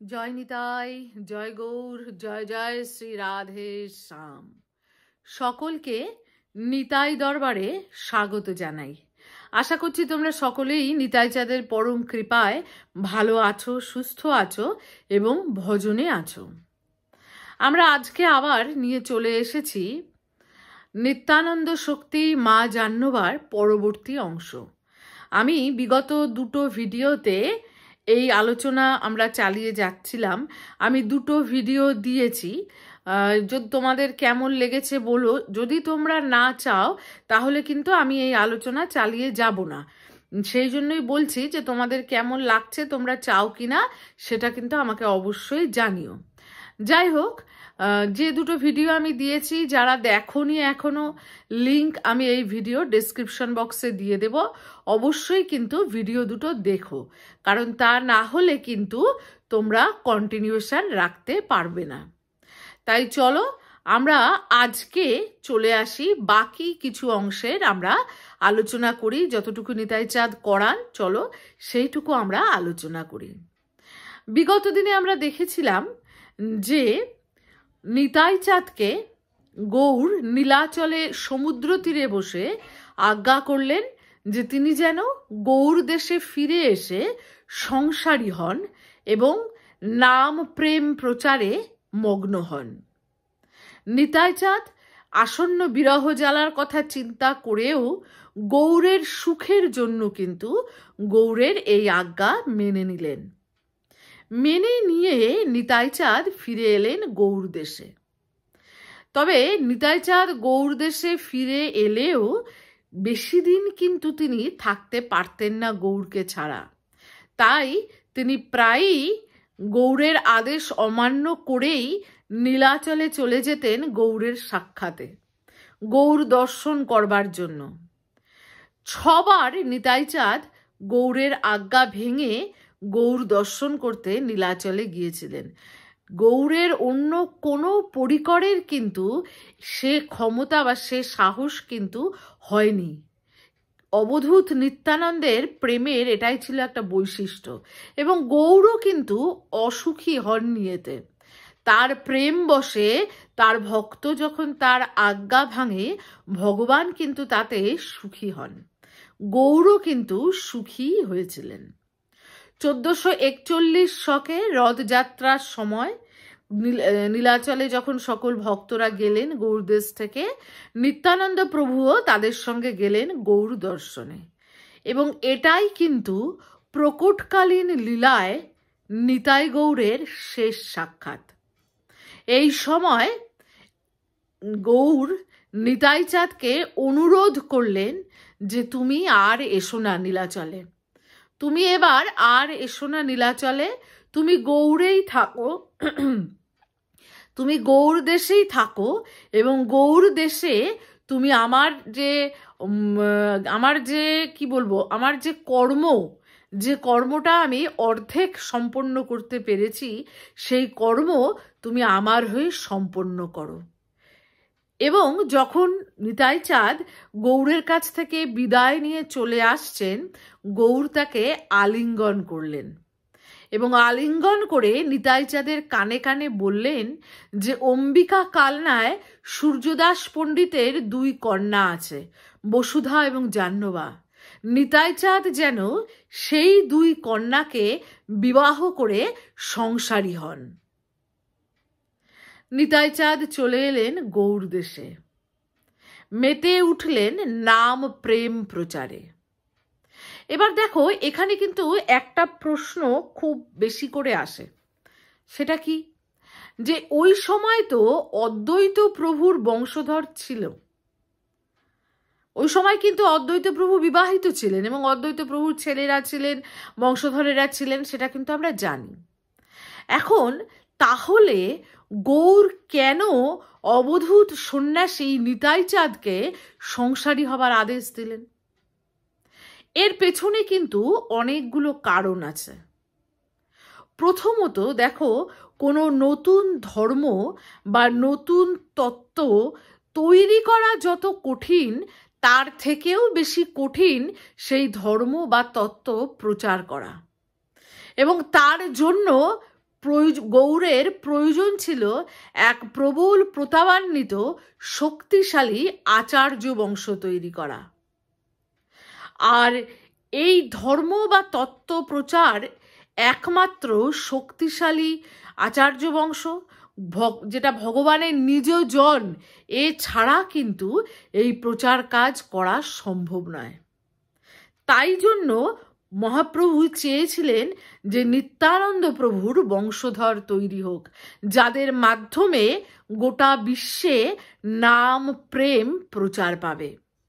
জয় নিতাই, জয় গৌর, জয় জয় শ্রী রাধে শ্যাম। সকলকে নিতাই দরবারে স্বাগত জানাই। আশা করছি তোমরা সকলেই নিতাই চাঁদের পরম কৃপায় ভালো আছো, সুস্থ আছো এবং ভজনে আছো। আমরা আজকে আবার নিয়ে চলে এসেছি নিত্যানন্দ শক্তি মা জাহ্নবার পরবর্তী অংশ। আমি বিগত দুটো ভিডিওতে এই আলোচনা আমরা চালিয়ে যাচ্ছিলাম। আমি দুটো ভিডিও দিয়েছি, যদি তোমাদের কেমন লেগেছে বলো। যদি তোমরা না চাও তাহলে কিন্তু আমি এই আলোচনা চালিয়ে যাব না। সেই জন্যই বলছি যে তোমাদের কেমন লাগছে, তোমরা চাও কিনা সেটা কিন্তু আমাকে অবশ্যই জানিও। যাই হোক, যে দুটো ভিডিও আমি দিয়েছি, যারা দেখোনি এখনো, লিংক আমি এই ভিডিও ডেসক্রিপশন বক্সে দিয়ে দেব। অবশ্যই কিন্তু ভিডিও দুটো দেখো, কারণ তা না হলে কিন্তু তোমরা কন্টিনিউশন রাখতে পারবে না। তাই চলো আমরা আজকে চলে আসি, বাকি কিছু অংশের আমরা আলোচনা করি। যতটুকু নিতাই চাঁদ করান, চলো সেইটুকু আমরা আলোচনা করি। বিগত দিনে আমরা দেখেছিলাম যে নিতাই চাঁদকে গৌর নীলাচলে সমুদ্র তীরে বসে আজ্ঞা করলেন যে তিনি যেন গৌর দেশে ফিরে এসে সংসারী হন এবং নাম প্রেম প্রচারে মগ্ন হন। নিতাই চাঁদ আসন্ন বিরহ জ্বালার কথা চিন্তা করেও গৌরের সুখের জন্য কিন্তু গৌরের এই আজ্ঞা মেনে নিলেন। মেনে নিয়ে নিতাই চাঁদ ফিরে এলেন গৌর দেশে। তবে নিতাই চাঁদ গৌর দেশে ফিরে এলেও বেশি দিন কিন্তু তিনি থাকতে পারতেন না গৌরকে ছাড়া। তাই তিনি প্রায়ই গৌরের আদেশ অমান্য করেই নীলাচলে চলে যেতেন গৌরের সাক্ষাতে, গৌর দর্শন করবার জন্য। 6 বার নিতাই চাঁদ গৌরের আজ্ঞা ভেঙে গৌর দর্শন করতে নীলাচলে গিয়েছিলেন। গৌরের অন্য কোনো পরিকরের কিন্তু সে ক্ষমতা বা সে সাহস কিন্তু হয়নি। অবধূত নিত্যানন্দের প্রেমের এটাই ছিল একটা বৈশিষ্ট্য, এবং গৌরও কিন্তু অসুখী হননি এতে। তার প্রেম বশে তার ভক্ত যখন তার আজ্ঞা ভাঙে, ভগবান কিন্তু তাতে সুখী হন। গৌরও কিন্তু সুখী হয়েছিলেন। 1441 শকে রথযাত্রার সময় নীলাচলে যখন সকল ভক্তরা গেলেন গৌরদেশ থেকে, নিত্যানন্দ প্রভুও তাদের সঙ্গে গেলেন গৌর দর্শনে। এবং এটাই কিন্তু প্রকটকালীন লীলায় নিতাই গৌরের শেষ সাক্ষাৎ। এই সময় গৌর নিতাই চাঁদকে অনুরোধ করলেন যে তুমি আর এসো না নীলাচলে, তুমি এবার আর এসো না নীলাচলে, তুমি গৌরেই থাকো, তুমি গৌর দেশেই থাকো, এবং গৌর দেশে তুমি আমার যে কর্মটা আমি অর্ধেক সম্পন্ন করতে পেরেছি, সেই কর্ম তুমি আমার হয়ে সম্পন্ন করো। এবং যখন নিতাই চাঁদ গৌরের কাছ থেকে বিদায় নিয়ে চলে আসছেন, গৌর তাকে আলিঙ্গন করলেন এবং আলিঙ্গন করে নিতাই চাঁদের কানে কানে বললেন যে অম্বিকা কালনায় সূর্যদাস পণ্ডিতের 2 কন্যা আছে, বসুধা এবং জাহ্নবা। নিতাই চাঁদ যেন সেই 2 কন্যাকে বিবাহ করে সংসারী হন। নিতাই চাঁদ চলে এলেন গৌর দেশে, মেতে উঠলেন নাম প্রেম প্রচারে। এবার দেখো, এখানে কিন্তু একটা প্রশ্ন খুব বেশি করে আসে। সেটা কি, যে ওই সময় তো অদ্বৈত প্রভুর বংশধর ছিল, ওই সময় কিন্তু অদ্বৈত প্রভু বিবাহিত ছিলেন এবং অদ্বৈত প্রভুর ছেলেরা ছিলেন, বংশধরেরা ছিলেন, সেটা কিন্তু আমরা জানি। এখন তাহলে গৌর কেন অবধূত সন্ন্যাসী নিতাই চাঁদকে সংসারী হবার আদেশ দিলেন? এর পেছনে কিন্তু অনেকগুলো কারণ আছে। প্রথমত দেখো, কোনো নতুন ধর্ম বা নতুন তত্ত্ব তৈরি করা যত কঠিন, তার থেকেও বেশি কঠিন সেই ধর্ম বা তত্ত্ব প্রচার করা। এবং তার জন্য গৌরের প্রয়োজন ছিল এক প্রবল প্রতাবান্বিত শক্তিশালী আচার্য বংশ তৈরি করা। আর এই ধর্ম বা তত্ত্ব প্রচার একমাত্র শক্তিশালী আচার্য বংশ, যেটা ভগবানের নিজ জন, এছাড়া কিন্তু এই প্রচার কাজ করা সম্ভব নয়। তাই জন্য মহাপ্রভু চেয়েছিলেন যে নিত্যানন্দ প্রভুর বংশধর তৈরি হোক, যাদের মাধ্যমে গোটা বিশ্বে নাম প্রেম প্রচার পাবে।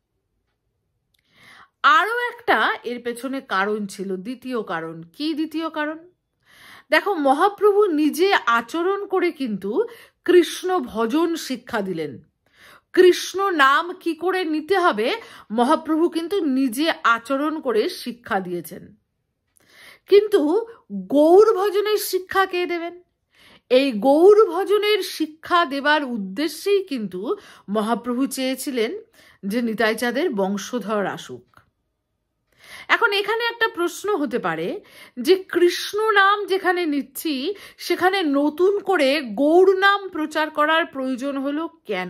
আরও একটা এর পেছনে কারণ ছিল, দ্বিতীয় কারণ। কি দ্বিতীয় কারণ? দেখো, মহাপ্রভু নিজে আচরণ করে কিন্তু কৃষ্ণ ভজন শিক্ষা দিলেন। কৃষ্ণ নাম কি করে নিতে হবে মহাপ্রভু কিন্তু নিজে আচরণ করে শিক্ষা দিয়েছেন। কিন্তু গৌর ভজনের শিক্ষা কে দেবেন? এই গৌর ভজনের শিক্ষা দেবার উদ্দেশ্যেই কিন্তু মহাপ্রভু চেয়েছিলেন যে নিতাই চাঁদের বংশধর আসুক। এখন এখানে একটা প্রশ্ন হতে পারে যে কৃষ্ণ নাম যেখানে নিচ্ছি সেখানে নতুন করে গৌর নাম প্রচার করার প্রয়োজন হলো কেন?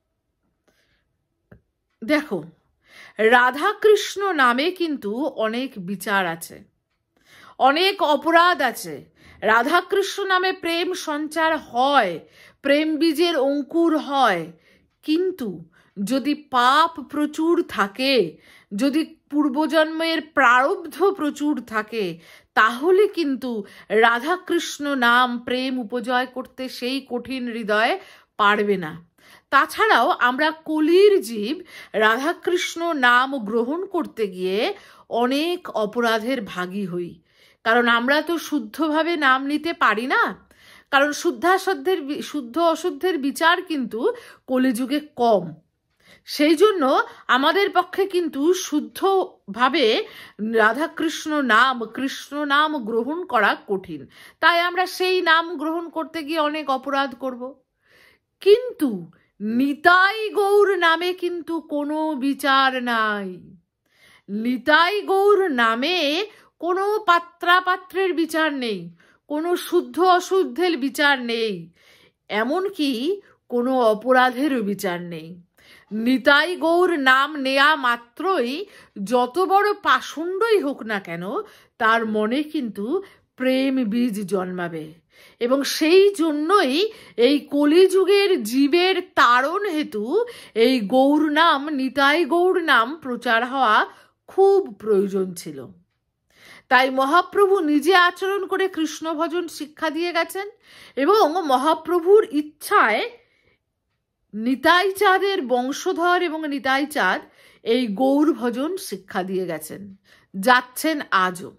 দেখো, রাধাকৃষ্ণ নামে কিন্তু অনেক বিচার আছে, অনেক অপরাধ আছে। রাধাকৃষ্ণ নামে প্রেম সঞ্চার হয়, প্রেম বীজের অঙ্কুর হয়, কিন্তু যদি পাপ প্রচুর থাকে, যদি পূর্বজন্মের প্রারব্ধ প্রচুর থাকে, তাহলে কিন্তু রাধাকৃষ্ণ নাম প্রেম উপজয় করতে সেই কঠিন হৃদয় পারবে না। তাছাড়াও আমরা কলির জীব, রাধাকৃষ্ণ নাম গ্রহণ করতে গিয়ে অনেক অপরাধের ভাগী হই, কারণ আমরা তো শুদ্ধভাবে নাম নিতে পারি না। কারণ শুদ্ধ অশুদ্ধের বিচার কিন্তু কলিযুগে কম। সেই জন্য আমাদের পক্ষে কিন্তু শুদ্ধভাবে রাধাকৃষ্ণ নাম, কৃষ্ণ নাম গ্রহণ করা কঠিন। তাই আমরা সেই নাম গ্রহণ করতে গিয়ে অনেক অপরাধ করব। কিন্তু নিতাই গৌর নামে কিন্তু কোনো বিচার নাই। নিতাই গৌর নামে কোনো পাত্রাপাত্রের বিচার নেই, কোনো শুদ্ধ অশুদ্ধের বিচার নেই, এমনকি কোনো অপরাধেরও বিচার নেই। নিতাই গৌর নাম নেয়া মাত্রই যত বড় পাষণ্ডই হোক না কেন, তার মনে কিন্তু প্রেম বীজ জন্মাবে। এবং সেই জন্যই এই কলিযুগের জীবের তারণ হেতু এই গৌর নাম, নিতাই গৌর নাম প্রচার হওয়া খুব প্রয়োজন ছিল। তাই মহাপ্রভু নিজে আচরণ করে কৃষ্ণ ভজন শিক্ষা দিয়ে গেছেন, এবং মহাপ্রভুর ইচ্ছায় নিতাই চাঁদের বংশধর এবং নিতাই চাঁদ এই গৌর ভজন শিক্ষা দিয়ে গেছেন, যাচ্ছেন আজও।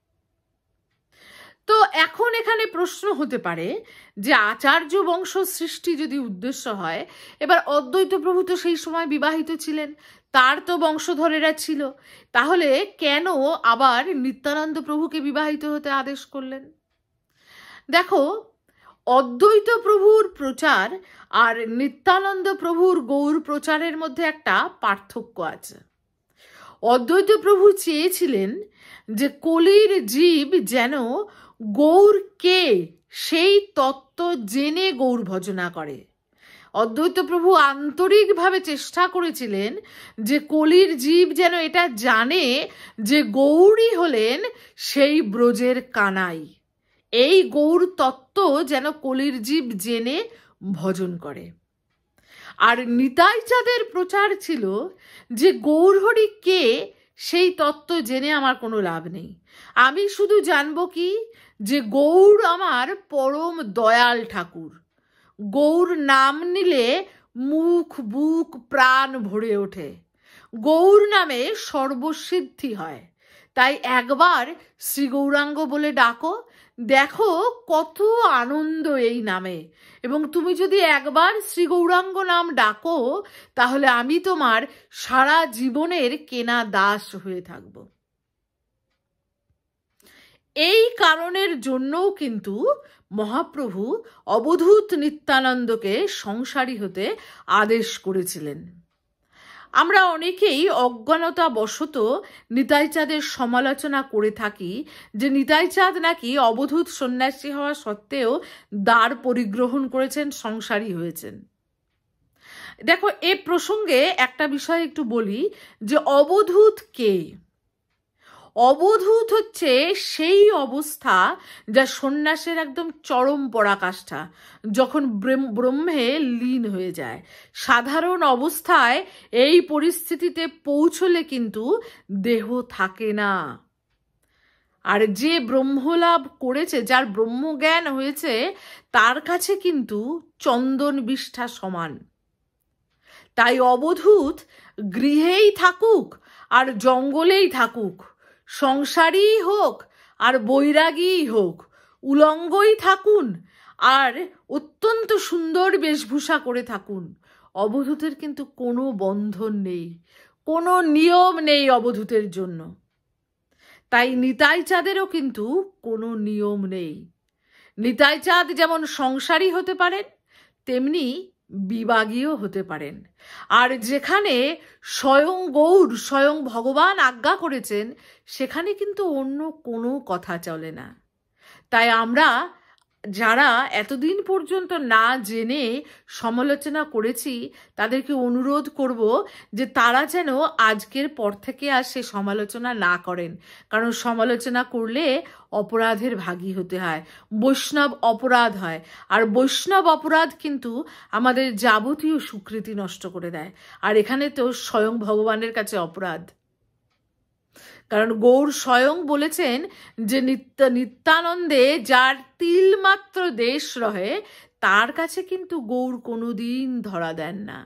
তো এখন এখানে প্রশ্ন হতে পারে যে আচার্য বংশ সৃষ্টি যদি উদ্দেশ্য হয়, এবার অদ্বৈত প্রভু তো সেই সময় বিবাহিত ছিলেন, তার তো বংশধরেরা ছিল, তাহলে কেন আবার নিত্যানন্দ প্রভুকে বিবাহিত হতে আদেশ করলেন? দেখো, অদ্বৈত প্রভুর প্রচার আর নিত্যানন্দ প্রভুর গৌর প্রচারের মধ্যে একটা পার্থক্য আছে। অদ্বৈত প্রভু চেয়েছিলেন যে কলির জীব যেন গৌর কে সেই তত্ত্ব জেনে গৌর ভজনা করে। অদ্বৈত প্রভু আন্তরিকভাবে চেষ্টা করেছিলেন যে কলির জীব যেন এটা জানে যে গৌরই হলেন সেই ব্রজের কানাই। এই গৌর তত্ত্ব যেন কলির জীব জেনে ভজন করে। আর নিতাই চাঁদের প্রচার ছিল যে গৌরহরি কে সেই তত্ত্ব জেনে আমার কোনো লাভ নেই, আমি শুধু জানবো কি যে গৌর আমার পরম দয়াল ঠাকুর। গৌর নাম নিলে মুখ বুক প্রাণ ভরে ওঠে, গৌর নামে সর্বসিদ্ধি হয়। তাই একবার শ্রী গৌরাঙ্গ বলে ডাকো, দেখো কত আনন্দ এই নামে। এবং তুমি যদি একবার শ্রী গৌরাঙ্গ নাম ডাকো, তাহলে আমি তোমার সারা জীবনের কেনা দাস হয়ে থাকব। এই কারণের জন্যও কিন্তু মহাপ্রভু অবধূত নিত্যানন্দকে সংসারী হতে আদেশ করেছিলেন। আমরা অনেকেই অজ্ঞানতাবশত নিতাই চাঁদের সমালোচনা করে থাকি যে নিতাই চাঁদ নাকি অবধূত সন্ন্যাসী হওয়া সত্ত্বেও দ্বার পরিগ্রহণ করেছেন, সংসারী হয়েছেন। দেখো, এ প্রসঙ্গে একটা বিষয় একটু বলি যে অবধূত কে? অবধূত হচ্ছে সেই অবস্থা যা সন্ন্যাসের একদম চরম পরাকাষ্ঠা, যখন ব্রহ্মে লীন হয়ে যায়। সাধারণ অবস্থায় এই পরিস্থিতিতে পৌঁছলে কিন্তু দেহ থাকে না। আর যে ব্রহ্মলাভ করেছে, যার ব্রহ্মজ্ঞান হয়েছে, তার কাছে কিন্তু চন্দন বিষ্ঠা সমান। তাই অবধূত গৃহেই থাকুক আর জঙ্গলেই থাকুক, সংসারী হোক আর বৈরাগী হোক, উলঙ্গই থাকুন আর অত্যন্ত সুন্দর বেশভূষা করে থাকুন, অবধূতের কিন্তু কোনো বন্ধন নেই, কোনো নিয়ম নেই অবধূতের জন্য। তাই নিতাই চাঁদেরও কিন্তু কোনো নিয়ম নেই। নিতাই চাঁদ যেমন সংসারী হতে পারেন, তেমনি বিবাগীও হতে পারেন। আর যেখানে স্বয়ং গৌর, স্বয়ং ভগবান আজ্ঞা করেছেন, সেখানে কিন্তু অন্য কোনো কথা চলে না। তাই আমরা যারা এতদিন পর্যন্ত না জেনে সমালোচনা করেছি, তাদেরকে অনুরোধ করব যে তারা যেন আজকের পর থেকে আর সে সমালোচনা না করেন, কারণ সমালোচনা করলে অপরাধের ভাগী হতে হয়, বৈষ্ণব অপরাধ হয়। আর বৈষ্ণব অপরাধ কিন্তু আমাদের যাবতীয় স্বীকৃতি নষ্ট করে দেয়। আর এখানে তো স্বয়ং ভগবানের কাছে অপরাধ, কারণ গৌর স্বয়ং বলেছেন যে নিত্যানন্দে যার তিল মাত্র দেশ রহে, তার কাছে কিন্তু গৌর কোনোদিন ধরা দেন না।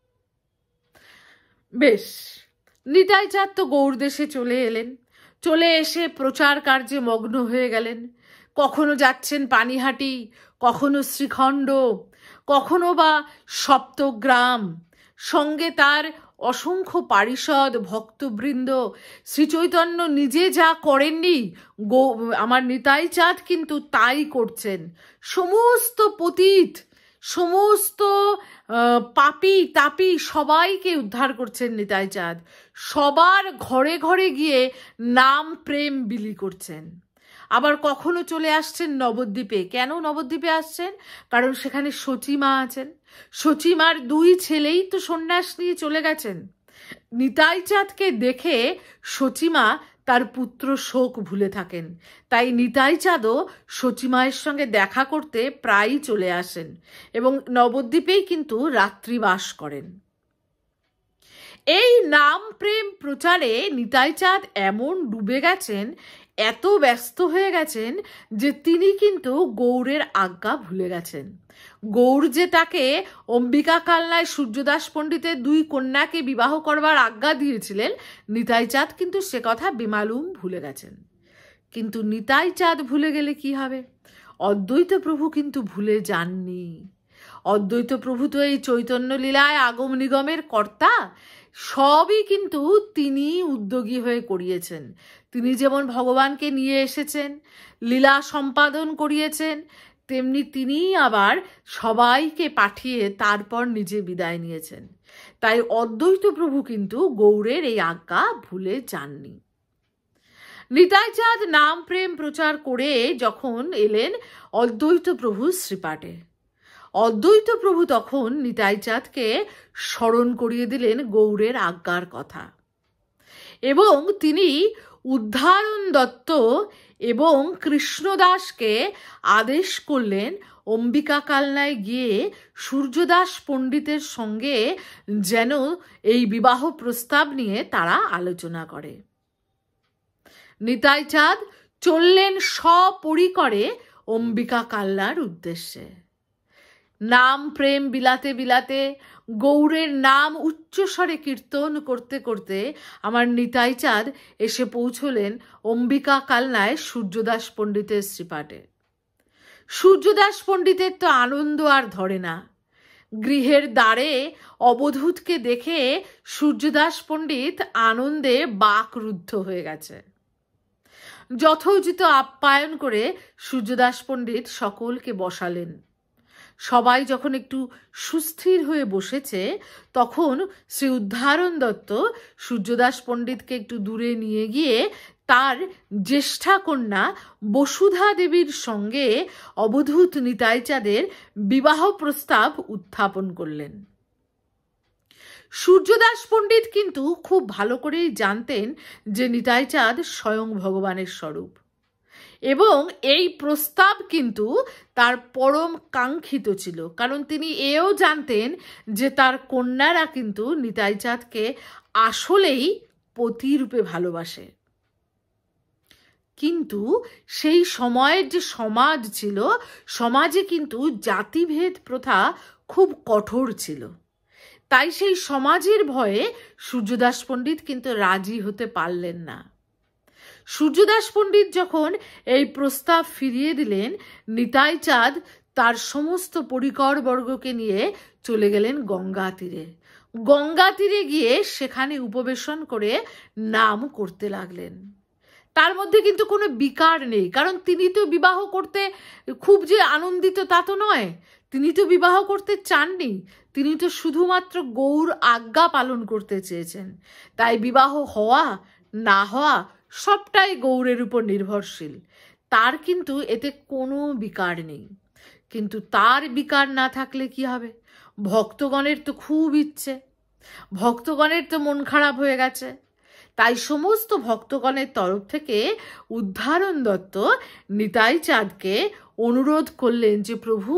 বেশ, নিতাই চাঁদ তো গৌর দেশে চলে এলেন, চলে এসে প্রচার কার্যে মগ্ন হয়ে গেলেন। কখনো যাচ্ছেন পানিহাটি, কখনো শ্রীখণ্ড, কখনো বা সপ্তগ্রাম, সঙ্গে তার অসংখ্য পারিষদ ভক্তবৃন্দ। শ্রীচৈতন্য নিজে যা করেননি, আমার নিতাই চাঁদ কিন্তু তাই করছেন। সমস্ত পতিত, সমস্ত পাপী তাপী সবাইকে উদ্ধার করছেন নিতাই চাঁদ। সবার ঘরে ঘরে গিয়ে নাম প্রেম বিলি করছেন। আবার কখনো চলে আসছেন নবদ্বীপে। কেন নবদ্বীপে আসছেন? কারণ সেখানে সচিমা আছেন। সচিমার 2 ছেলেই তো সন্ন্যাস নিয়ে চলে গেছেন। নিতাই চাঁদকে দেখে সচিমা তার পুত্র শোক ভুলে থাকেন। তাই নিতাই চাঁদও সচিমায়ের সঙ্গে দেখা করতে প্রায়ই চলে আসেন এবং নবদ্বীপেই কিন্তু রাত্রিবাস করেন। এই নাম প্রেম প্রচারে নিতাই চাঁদ এমন ডুবে গেছেন, এত ব্যস্ত হয়ে গেছেন যে তিনি কিন্তু গৌরের আজ্ঞা ভুলে গেছেন। গৌর যে তাকে অম্বিকা কালনায় সূর্যদাস পণ্ডিতের 2 কন্যাকে বিবাহ করবার আজ্ঞা দিয়েছিলেন, নিতাই চাঁদ কিন্তু সে কথা বেমালুম ভুলে গেছেন। কিন্তু নিতাই চাঁদ ভুলে গেলে কি হবে? অদ্বৈত প্রভু কিন্তু ভুলে যাননি। অদ্বৈত প্রভু তো এই চৈতন্য লীলায় আগম নিগমের কর্তা, সবই কিন্তু তিনি উদ্যোগী হয়ে করিয়েছেন। তিনি যেমন ভগবানকে নিয়ে এসেছেন, লীলা সম্পাদন করিয়েছেন, তেমনি তিনি আবার সবাইকে পাঠিয়ে তারপর নিজে বিদায় নিয়েছেন। তাই অদ্বৈত প্রভু কিন্তু গৌরের এই আজ্ঞা ভুলে যাননি। নিতাই চাঁদ নাম প্রেম প্রচার করে যখন এলেন অদ্বৈত প্রভু শ্রীপাঠে, অদ্বৈত প্রভু তখন নিতাই চাঁদকে স্মরণ করিয়ে দিলেন গৌরের আজ্ঞার কথা এবং তিনি উদ্ধারণ দত্ত এবং কৃষ্ণদাসকে আদেশ করলেন অম্বিকা কালনায় গিয়ে সূর্যদাস পণ্ডিতের সঙ্গে যেন এই বিবাহ প্রস্তাব নিয়ে তারা আলোচনা করে। নিতাই চাঁদ চললেন সপরিকরে অম্বিকা কালনার উদ্দেশ্যে। নাম প্রেম বিলাতে বিলাতে, গৌরের নাম উচ্চস্বরে কীর্তন করতে করতে আমার নিতাই চাঁদ এসে পৌঁছলেন অম্বিকা কালনায় সূর্যদাস পণ্ডিতের শ্রীপাঠে। সূর্যদাস পণ্ডিতের তো আনন্দ আর ধরে না। গৃহের দ্বারে অবধূতকে দেখে সূর্যদাস পণ্ডিত আনন্দে বাকরুদ্ধ হয়ে গেছে। যথোচিত আপ্যায়ন করে সূর্যদাস পণ্ডিত সকলকে বসালেন। সবাই যখন একটু সুস্থির হয়ে বসেছে, তখন শ্রী উদ্ধারণ দত্ত সূর্যদাস পণ্ডিতকে একটু দূরে নিয়ে গিয়ে তার জ্যেষ্ঠা কন্যা বসুধা দেবীর সঙ্গে অবধূত নিতাই চাঁদের বিবাহ প্রস্তাব উত্থাপন করলেন। সূর্যদাস পণ্ডিত কিন্তু খুব ভালো করেই জানতেন যে নিতাই চাঁদ স্বয়ং ভগবানের স্বরূপ, এবং এই প্রস্তাব কিন্তু তার পরম কাঙ্ক্ষিত ছিল, কারণ তিনি এও জানতেন যে তার কন্যারা কিন্তু নিতাই চাঁদকে আসলেই পতিরূপে ভালোবাসে। কিন্তু সেই সময়ের যে সমাজ ছিল, সমাজে কিন্তু জাতিভেদ প্রথা খুব কঠোর ছিল। তাই সেই সমাজের ভয়ে সূর্যদাস পণ্ডিত কিন্তু রাজি হতে পারলেন না। সূর্যদাস পণ্ডিত যখন এই প্রস্তাব ফিরিয়ে দিলেন, নিতাই চাঁদ তার সমস্ত পরিকরবর্গকে নিয়ে চলে গেলেন গঙ্গা তীরে। গঙ্গা তীরে গিয়ে সেখানে উপবেশন করে নাম করতে লাগলেন। তার মধ্যে কিন্তু কোনো বিকার নেই, কারণ তিনি তো বিবাহ করতে খুব যে আনন্দিত তা তো নয়। তিনি তো বিবাহ করতে চাননি, তিনি তো শুধুমাত্র গৌর আজ্ঞা পালন করতে চেয়েছেন। তাই বিবাহ হওয়া না হওয়া সবটাই গৌরের উপর নির্ভরশীল। তার কিন্তু এতে কোনো বিকার নেই। কিন্তু তার বিকার না থাকলে কি হবে? ভক্তগণের তো খুব ইচ্ছে, ভক্তগণের তো মন খারাপ হয়ে গেছে। তাই সমস্ত ভক্তগণের তরফ থেকে উদ্ধারণ দত্ত নিতাই চাঁদকে অনুরোধ করলেন যে প্রভু,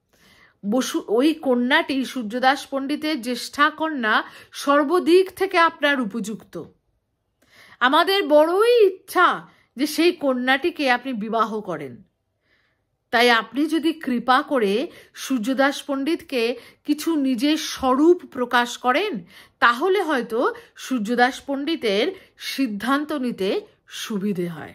ওই কন্যাটি সূর্যদাস পণ্ডিতের জ্যেষ্ঠা কন্যা সর্বদিক থেকে আপনার উপযুক্ত। আমাদের বড়ই ইচ্ছা যে সেই কন্যাটিকে আপনি বিবাহ করেন। তাই আপনি যদি কৃপা করে সূর্যদাস পণ্ডিতকে কিছু নিজের স্বরূপ প্রকাশ করেন, তাহলে হয়তো সূর্যদাস পণ্ডিতের সিদ্ধান্ত নিতে সুবিধে হয়।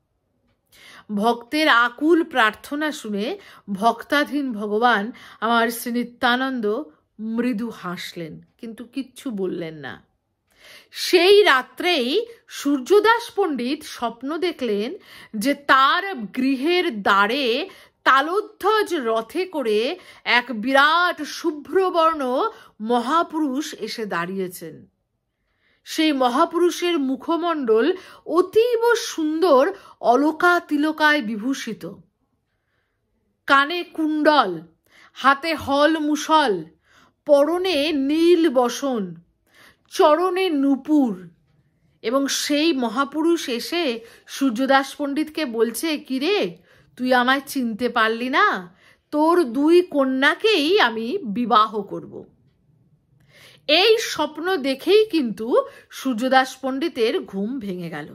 ভক্তের আকুল প্রার্থনা শুনে ভক্তাধীন ভগবান আমার শ্রী নিত্যানন্দ মৃদু হাসলেন, কিন্তু কিচ্ছু বললেন না। সেই রাত্রেই সূর্যদাস পণ্ডিত স্বপ্ন দেখলেন যে তার গৃহের দ্বারে তালোধ্বজ রথে করে এক বিরাট শুভ্রবর্ণ মহাপুরুষ এসে দাঁড়িয়েছেন। সেই মহাপুরুষের মুখমণ্ডল অতীব সুন্দর অলকা তিলকায় বিভূষিত, কানে কুণ্ডল, হাতে হল মুসল, পরনে নীল বসন, চরণে নূপুর। এবং সেই মহাপুরুষ এসে সূর্যদাস পণ্ডিতকে বলছে, কিরে তুই আমায় চিনতে পারলি না? তোর দুই কন্যাকেই আমি বিবাহ করব। এই স্বপ্ন দেখেই কিন্তু সূর্যদাস পণ্ডিতের ঘুম ভেঙে গেল।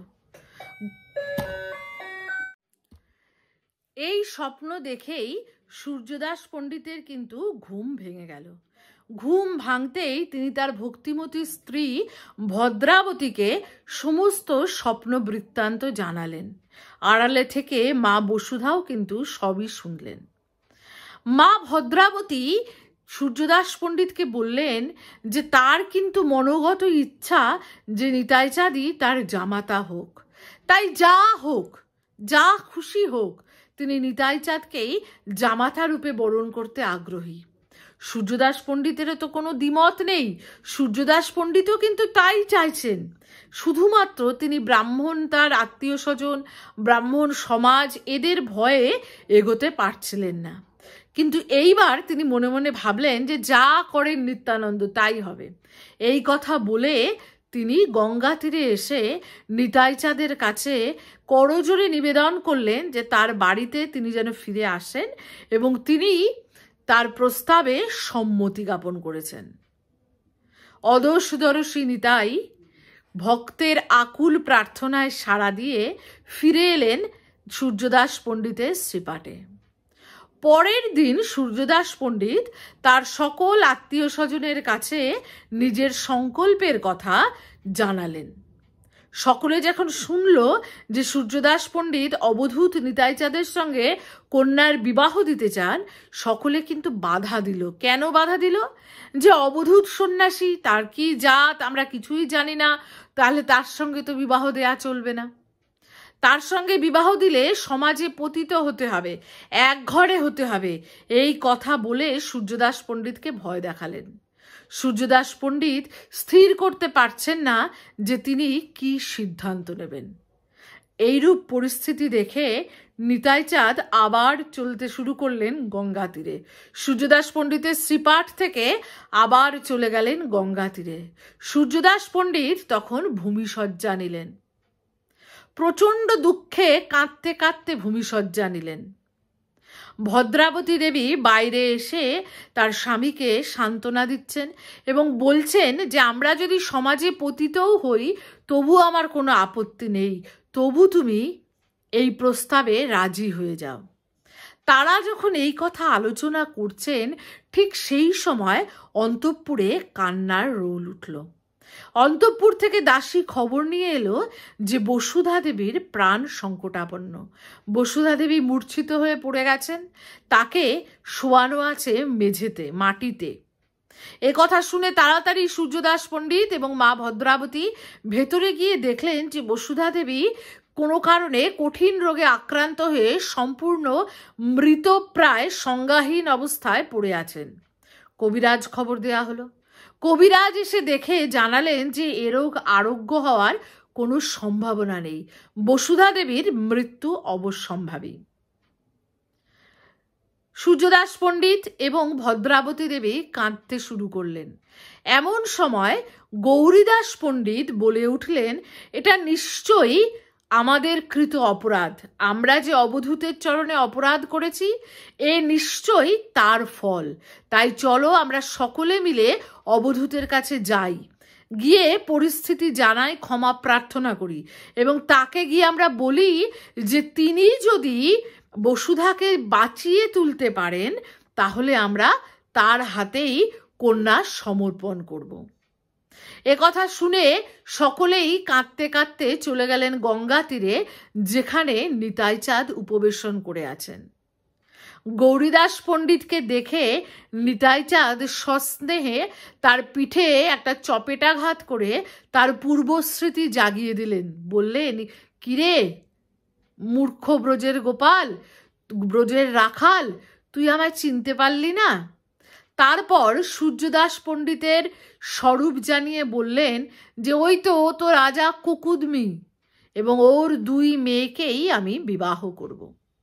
এই স্বপ্ন দেখেই সূর্যদাস পণ্ডিতের কিন্তু ঘুম ভেঙে গেল। ঘুম ভাঙতেই তিনি তার ভক্তিমতী স্ত্রী ভদ্রাবতীকে সমস্ত স্বপ্ন বৃত্তান্ত জানালেন। আড়ালে থেকে মা বসুধাও কিন্তু সবই শুনলেন। মা ভদ্রাবতী সূর্যদাস পণ্ডিতকে বললেন যে তার কিন্তু মনোগত ইচ্ছা যে নিতাই চাঁদই তার জামাতা হোক। তাই যা হোক, যা খুশি হোক, তিনি নিতাই চাঁদকেই জামাতা রূপে বরণ করতে আগ্রহী। সূর্যদাস পণ্ডিতেরও তো কোনো দ্বিমত নেই, সূর্যদাস পণ্ডিতও কিন্তু তাই চাইছেন। শুধুমাত্র তিনি ব্রাহ্মণ, তার আত্মীয় স্বজন, ব্রাহ্মণ সমাজ, এদের ভয়ে এগোতে পারছিলেন না। কিন্তু এইবার তিনি মনে মনে ভাবলেন যে যা করেন নিত্যানন্দ তাই হবে। এই কথা বলে তিনি গঙ্গা তীরে এসে নিতাই চাঁদের কাছে করজোড়ে নিবেদন করলেন যে তার বাড়িতে তিনি যেন ফিরে আসেন, এবং তিনি তার প্রস্তাবে সম্মতি জ্ঞাপন করেছেন। অদোষদর্শী নিতাই ভক্তের আকুল প্রার্থনায় সাড়া দিয়ে ফিরে এলেন সূর্যদাস পণ্ডিতের শ্রীপাটে। পরের দিন সূর্যদাস পণ্ডিত তার সকল আত্মীয় স্বজনের কাছে নিজের সংকল্পের কথা জানালেন। সকলে যখন শুনল যে সূর্যদাস পণ্ডিত অবধূত নিতাই চাঁদের সঙ্গে কন্যার বিবাহ দিতে চান, সকলে কিন্তু বাধা দিল। কেন বাধা দিল? যে অবধূত সন্ন্যাসী, তার কি জাত আমরা কিছুই জানি না, তাহলে তার সঙ্গে তো বিবাহ দেয়া চলবে না। তার সঙ্গে বিবাহ দিলে সমাজে পতিত হতে হবে, এক ঘরে হতে হবে, এই কথা বলে সূর্যদাস পণ্ডিতকে ভয় দেখালেন। সূর্যদাস পণ্ডিত স্থির করতে পারছেন না যে তিনি কি সিদ্ধান্ত নেবেন। এইরূপ পরিস্থিতি দেখে নিতাই চাঁদ আবার চলতে শুরু করলেন গঙ্গা তীরে। সূর্যদাস পণ্ডিতের শ্রীপাঠ থেকে আবার চলে গেলেন গঙ্গা তীরে। সূর্যদাস পণ্ডিত তখন ভূমিশয্যা নিলেন, প্রচণ্ড দুঃখে কাঁদতে কাঁদতে ভূমিশয্যা নিলেন। ভদ্রাবতী দেবী বাইরে এসে তার স্বামীকে সান্ত্বনা দিচ্ছেন এবং বলছেন যে আমরা যদি সমাজে পতিতও হই তবু আমার কোনো আপত্তি নেই, তবু তুমি এই প্রস্তাবে রাজি হয়ে যাও। তারা যখন এই কথা আলোচনা করছেন ঠিক সেই সময় অন্তঃপুরে কান্নার রোল উঠল। অন্তঃপুর থেকে দাসী খবর নিয়ে এলো যে বসুধা দেবীর প্রাণ সংকটাপন্ন। বসুধা দেবী মূর্ছিত হয়ে পড়ে গেছেন, তাকে শোয়ানো আছে মেঝেতে, মাটিতে। এ কথা শুনে তাড়াতাড়ি সূর্যদাস পণ্ডিত এবং মা ভদ্রাবতী ভেতরে গিয়ে দেখলেন যে বসুধা দেবী কোনো কারণে কঠিন রোগে আক্রান্ত হয়ে সম্পূর্ণ মৃতপ্রায় সংজ্ঞাহীন অবস্থায় পড়ে আছেন। কবিরাজ খবর দেয়া হলো। কবিরাজ এসে দেখে জানালেন যে এ রোগ আরোগ্য হওয়ার কোনো সম্ভাবনা নেই, বসুধা দেবীর মৃত্যু অবশ্যম্ভাবী। সূর্যদাস পণ্ডিত এবং ভদ্রাবতী দেবী কাঁদতে শুরু করলেন। এমন সময় গৌরীদাস পণ্ডিত বলে উঠলেন, এটা নিশ্চয়ই আমাদের কৃত অপরাধ, আমরা যে অবধূতের চরণে অপরাধ করেছি এ নিশ্চয়ই তার ফল। তাই চলো আমরা সকলে মিলে অবধূতের কাছে যাই, গিয়ে পরিস্থিতি জানাই, ক্ষমা প্রার্থনা করি এবং তাকে গিয়ে আমরা বলি যে তিনি যদি বসুধাকে বাঁচিয়ে তুলতে পারেন তাহলে আমরা তার হাতেই কন্যা সমর্পণ করব। এ কথা শুনে সকলেই কাঁদতে কাঁদতে চলে গেলেন গঙ্গা তীরে, যেখানে নিতাই চাঁদ উপবেশন করে আছেন। গৌরীদাস পণ্ডিতকে দেখে নিতাই চাঁদ সস্নেহে তার পিঠে একটা চপেটাঘাত করে তার পূর্বস্মৃতি জাগিয়ে দিলেন। বললেন, কিরে মূর্খ ব্রজের গোপাল, ব্রজের রাখাল, তুই আমায় চিনতে পারলি না? তারপর সূর্যদাস পণ্ডিতের স্বরূপ জানিয়ে বললেন যে ওই তো ও তো রাজা কুকুদমি এবং ওর 2 মেয়েকেই আমি বিবাহ করব।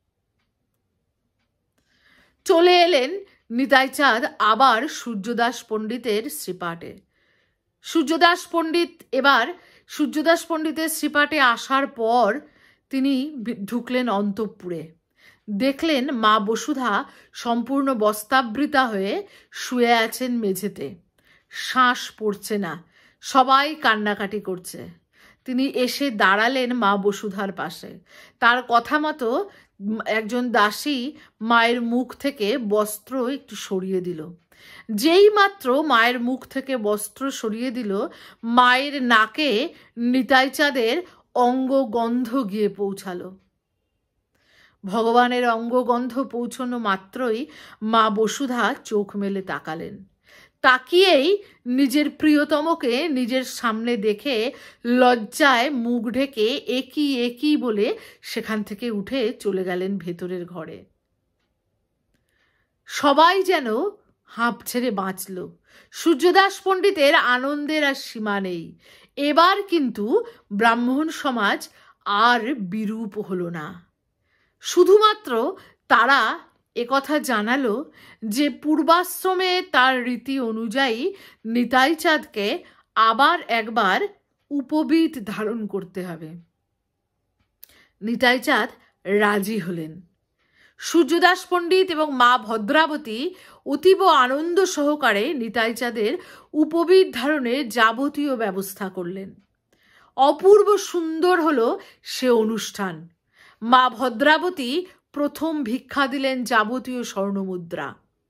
চলে এলেন নিতাই চাঁদ আবার সূর্যদাস পণ্ডিতের শ্রীপাঠে। সূর্যদাস পণ্ডিতের শ্রীপাঠে আসার পর তিনি ঢুকলেন অন্তঃপুরে। দেখলেন মা বসুধা সম্পূর্ণ বস্ত্রাবৃতা হয়ে শুয়ে আছেন মেঝেতে, শ্বাস পড়ছে না, সবাই কান্নাকাটি করছে। তিনি এসে দাঁড়ালেন মা বসুধার পাশে। তার কথা মতো একজন দাসী মায়ের মুখ থেকে বস্ত্র একটু সরিয়ে দিল। যেই মাত্র মায়ের মুখ থেকে বস্ত্র সরিয়ে দিল, মায়ের নাকে নিতাই চাঁদের অঙ্গগন্ধ গিয়ে পৌঁছালো। ভগবানের অঙ্গগন্ধ পৌঁছানো মাত্রই মা বসুধা চোখ মেলে তাকালেন। তাকিয়েই নিজের প্রিয়তমকে নিজের সামনে দেখে লজ্জায় মুখ ঢেকে একই একই বলে সেখান থেকে উঠে চলে গেলেন ভেতরের ঘরে। সবাই যেন হাঁপ ছেড়ে বাঁচল। সূর্যদাস পণ্ডিতের আনন্দের আর সীমা নেই। এবার কিন্তু ব্রাহ্মণ সমাজ আর বিরূপ হলো না। শুধুমাত্র তারা একথা জানালো যে পূর্বাশ্রমে তার রীতি অনুযায়ী নিতাই চাঁদকে আবার একবার উপবীত ধারণ করতে হবে। নিতাই চাঁদ রাজি হলেন। সূর্যদাস পণ্ডিত এবং মা ভদ্রাবতী অতীব আনন্দ সহকারে নিতাই চাঁদের উপবীত ধারণের যাবতীয় ব্যবস্থা করলেন। অপূর্ব সুন্দর হলো সে অনুষ্ঠান। মা ভদ্রাবতী প্রথম ভিক্ষা দিলেন যাবতীয় স্বর্ণমুদ্রা।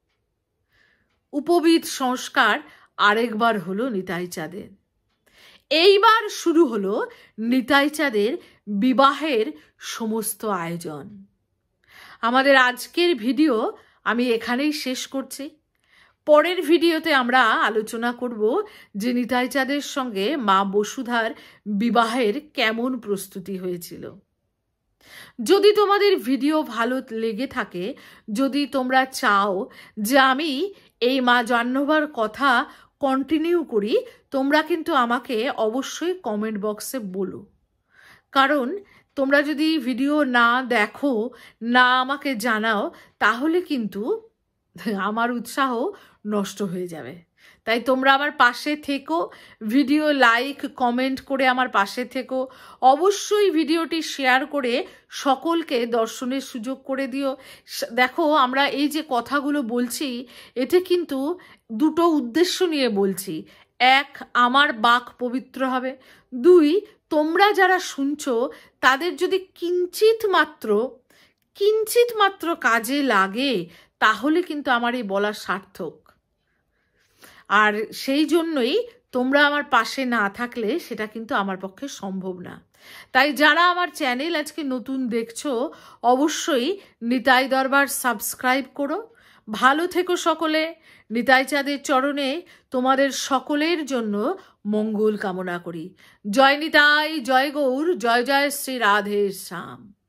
উপবীত সংস্কার আরেকবার হলো নিতাই চাঁদের। এইবার শুরু হলো নিতাই চাঁদের বিবাহের সমস্ত আয়োজন। আমাদের আজকের ভিডিও আমি এখানেই শেষ করছি। পরের ভিডিওতে আমরা আলোচনা করব যে নিতাই চাঁদের সঙ্গে মা বসুধার বিবাহের কেমন প্রস্তুতি হয়েছিল। যদি তোমাদের ভিডিও ভালো লেগে থাকে, যদি তোমরা চাও যে আমি এই মা জাহ্নবার কথা কন্টিনিউ করি, তোমরা কিন্তু আমাকে অবশ্যই কমেন্ট বক্সে বলো। কারণ তোমরা যদি ভিডিও না দেখো, না আমাকে জানাও, তাহলে কিন্তু আমার উৎসাহ নষ্ট হয়ে যাবে। তাই তোমরা আমার পাশে থেকো, ভিডিও লাইক কমেন্ট করে আমার পাশে থেকো। অবশ্যই ভিডিওটি শেয়ার করে সকলকে দর্শনের সুযোগ করে দিও। দেখো, আমরা এই যে কথাগুলো বলছি, এতে কিন্তু দুটো উদ্দেশ্য নিয়ে বলছি। এক, আমার বাক পবিত্র হবে। দুই, তোমরা যারা শুনছো তাদের যদি কিঞ্চিত মাত্র কাজে লাগে, তাহলে কিন্তু আমার এই বলা সার্থক। আর সেই জন্যই তোমরা আমার পাশে না থাকলে সেটা কিন্তু আমার পক্ষে সম্ভব না। তাই যারা আমার চ্যানেল আজকে নতুন দেখছো, অবশ্যই নিতাই দরবার সাবস্ক্রাইব করো। ভালো থেকো সকলে। নিতাই চাঁদের চরণে তোমাদের সকলের জন্য মঙ্গল কামনা করি। জয় নিতাই, জয় গৌর, জয় জয় শ্রী রাধে শ্যাম।